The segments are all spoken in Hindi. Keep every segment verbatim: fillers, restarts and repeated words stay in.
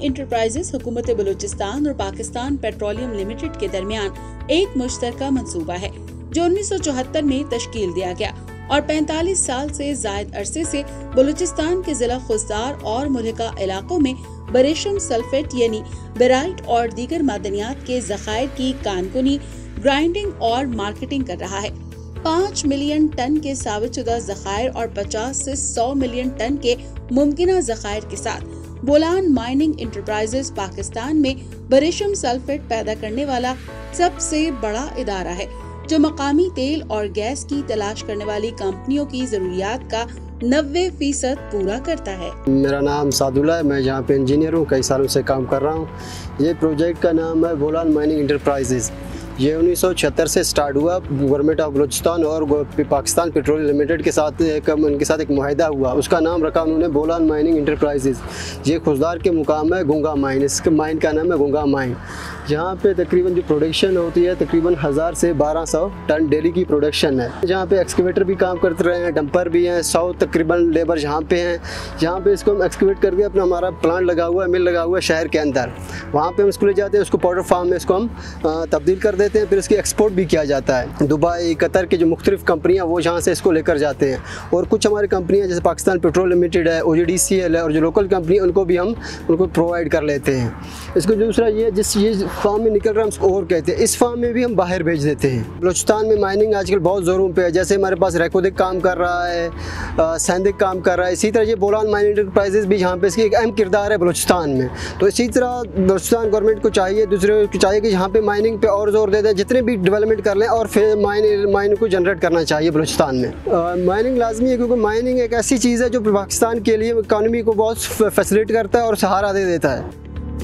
माइनिंग इंटरप्राइजेस हुकूमत बलूचिस्तान और पाकिस्तान पेट्रोलियम लिमिटेड के दरमियान एक मुश्तरका मंसूबा है जो उन्नीस सौ चौहत्तर में तश्कील दिया गया और पैंतालीस साल से जायद अरसे से बलूचिस्तान के जिला खुजदार और मुल्हिका इलाकों में बरेशम सल्फेट यानी बेराइट और दीगर मादनियात के जखायर की कानकुनी, ग्राइंडिंग और मार्केटिंग कर रहा है। पाँच मिलियन टन के साबितशुदा जखायर और पचास से सौ मिलियन टन के मुमकिना जखायर के साथ बोलान माइनिंग इंटरप्राइजेस पाकिस्तान में बरेशम सल्फेट पैदा करने वाला सबसे बड़ा इदारा है जो मकामी तेल और गैस की तलाश करने वाली कंपनियों की जरूरियात का नब्बे फीसद पूरा करता है। मेरा नाम सादुल्ला है, मैं यहाँ पे इंजीनियर हूँ, कई सालों से काम कर रहा हूँ। ये प्रोजेक्ट का नाम है बोलान माइनिंग इंटरप्राइजेज। ये उन्नीस सौ छिहत्तर से स्टार्ट हुआ। गवर्नमेंट ऑफ बलूचिस्तान और पाकिस्तान पेट्रोलियम लिमिटेड के साथ एक उनके साथ एक मुआहिदा हुआ। उसका नाम रखा उन्होंने बोलान माइनिंग इंटरप्राइजेज। ये खुजदार के मुकाम है गुंगा माइन। इसके माइन का नाम है गुंगा माइन। जहाँ पे तकरीबन जो प्रोडक्शन होती है तकरीबन हज़ार से बारह सौ टन डेली की प्रोडक्शन है। जहाँ पे एक्सकेवेटर भी काम करते रहे हैं, डंपर भी हैं, सौ तकरीबन लेबर जहाँ पे हैं। जहाँ पे इसको हम एक्सकेवेट करके अपना हमारा प्लांट लगा हुआ है, मिल लगा हुआ है शहर के अंदर। वहाँ पे हम इसको ले जाते हैं, उसको पाउडर फार्म में इसको हम तब्दील कर देते हैं, फिर इसकी एक्सपोर्ट भी किया जाता है। दुबई, कतर की जो मुख्तलिफ कंपनियाँ वो जहाँ से इसको लेकर जाते हैं। और कुछ हमारी कंपनियाँ जैसे पाकिस्तान पेट्रोल लिमिटेड है, ओ जी डी सी एल है, और जो लोकल कंपनी उनको भी हम उनको प्रोवाइड कर लेते हैं। इसको दूसरा ये जिस ये फार्म में निकल रहा है हम उसको और कहते हैं, इस फार्म में भी हम बाहर भेज देते हैं। बलूचिस्तान में माइनिंग आजकल बहुत ज़ोरों पे है। जैसे हमारे पास रैकोदिक काम कर रहा है, सैंदिक काम कर रहा है, इसी तरह ये बोलान माइनिंग इंटरप्राइजेज भी जहाँ पे इसकी एक अहम किरदार है बलूचिस्तान में। तो इसी तरह बलूचिस्तान गवर्नमेंट को चाहिए, दूसरे को चाहिए कि यहाँ पे माइनिंग पे और जोर दे दें, जितने भी डेवलपमेंट कर लें और फिर माइन माइन को जनरेट करना चाहिए बलूचिस्तान में। माइनिंग लाजमी है क्योंकि माइनिंग एक ऐसी चीज़ है जो पाकिस्तान के लिए इकानमी को बहुत फैसिलिटेट करता है और सहारा दे देता है।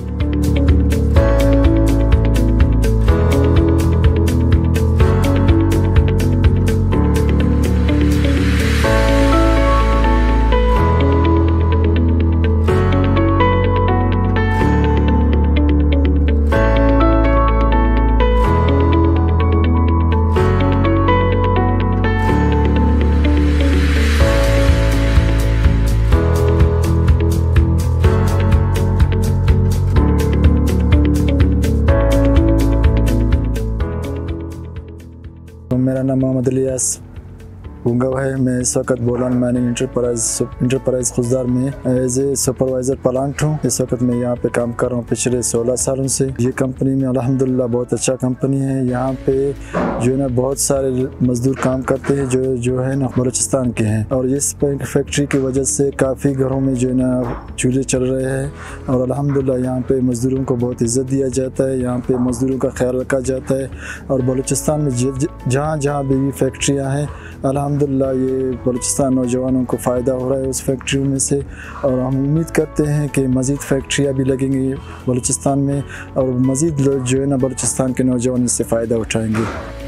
मेरा नाम मोहम्मद इलियास गुंगा है। मैं इस वक्त Bolan mining enterprise enterprise Khuzdar में एज ए सुपरवाइज़र प्लांट हूँ। इस वक्त मैं यहाँ पे काम कर रहा हूँ पिछले सोलह सालों से। ये कंपनी में अल्हम्दुलिल्लाह बहुत अच्छा कंपनी है। यहाँ पे जो है ना बहुत सारे मजदूर काम करते हैं जो जो है ना बलूचिस्तान के हैं। और इस फैक्ट्री की वजह से काफ़ी घरों में जो है ना चूल्हे चल रहे हैं और अल्हम्दुलिल्लाह यहाँ पे मजदूरों को बहुत इज़्ज़त दिया जाता है। यहाँ पे मजदूरों का ख्याल रखा जाता है। और बलूचिस्तान में जहाँ जहाँ भी फैक्ट्रियाँ हैं अल्हम्दुलिल्लाह ये बलूचिस्तान नौजवानों को फ़ायदा हो रहा है उस फैक्ट्रियों में से। और हम उम्मीद करते हैं कि मज़ीद फैक्ट्रियाँ भी लगेंगी बलूचिस्तान में और मज़ीद लोग जो है ना बलूचिस्तान के नौजवान इससे फ़ायदा उठाएंगे।